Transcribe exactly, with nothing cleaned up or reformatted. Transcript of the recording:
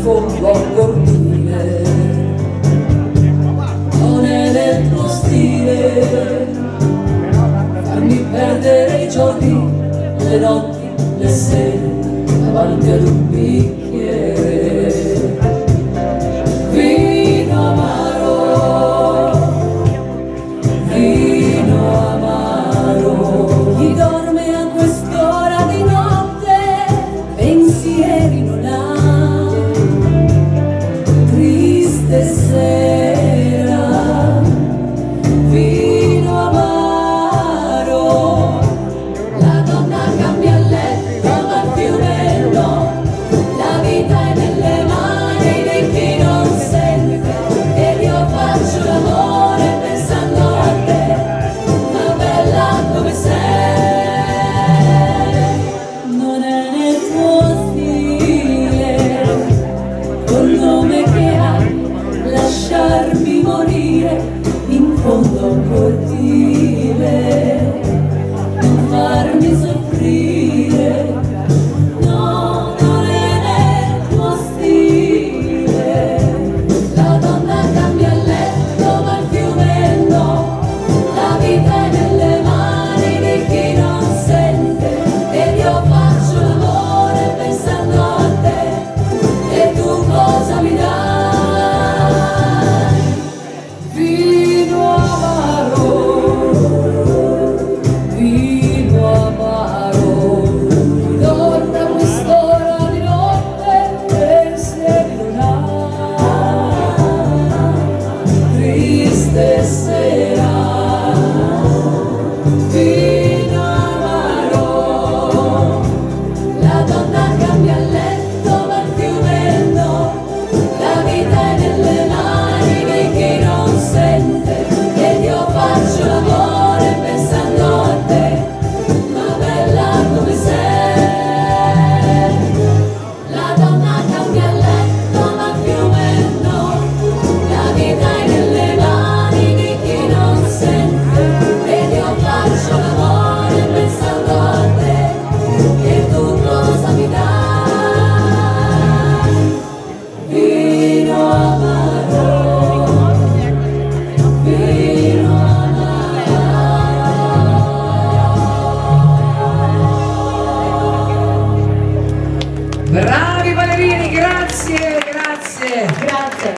fondo al cortile, non è nel tuo stile farmi perdere i giorni, le notti, le sere davanti ad un bicchiere. Vino amaro, vino amaro, chi dorme a quest'ora di notte pensieri non ha, triste sera, vino amaro, la donna cambia il letto ma il fiume no, la vita è nelle mani di chi non sente, ed io faccio l'amore pensando a te, ma bella come sei, non è nel tuo stile, col nome che hai, lasciarmi morire in fondo al cortile, non farmi soffrire, no, non è nel tuo stile, la donna cambia il letto ma il fiume no, la vita è nelle mani di chi non sente, ed io faccio l'amore pensando a te, e tu cosa mi dai? Vino amaro, vino amaro, chi dorme a quest'ora di notte pensieri non ha, triste sera, vino amaro, la donna cambia il letto ma il fiume no, la vita è nelle mani di chi non sente, ed io faccio l'amore pensando a te, ma bella come sei, la donna cambia il letto ma il fiume no, la vita è nelle mani di chi non sente, ed io faccio l'amore pensando a te, e tu cosa mi dai? Vino amaro, vino amaro. Bravi ballerini, grazie, grazie. Grazie.